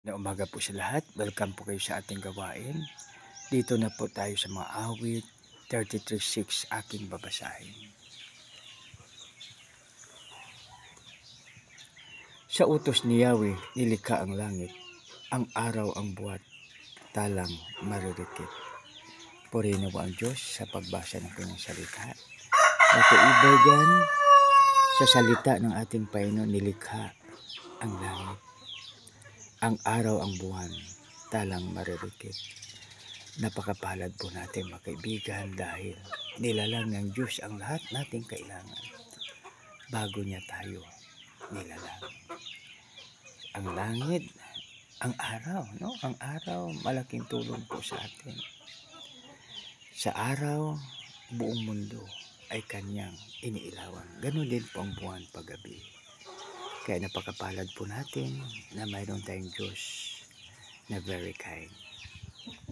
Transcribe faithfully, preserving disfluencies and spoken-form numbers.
Na umaga po sa lahat, welcome po kayo sa ating gawain. Dito na po tayo sa mga awit, thirty-three six aking babasahin. Sa utos ni Yahweh, nilikha ang langit, ang araw ang buwan, talang maririkit. Purihin mo ang Diyos sa pagbasa ng kanyang salita. At kaibigan, sa salita ng ating Panginoon, nilikha ang langit, ang araw ang buwan, talang maririkit. Napakapalad po natin mga kaibigan dahil nilalang ng Diyos ang lahat nating kailangan bago niya tayo nilalang. Ang langit, ang araw, no? Ang araw, malaking tulong po sa atin. Sa araw, buong mundo ay kanyang iniilawan. Ganon din po ang buwan paggabi. Kaya napakapalad po natin na mayroon tayong Diyos na very kind.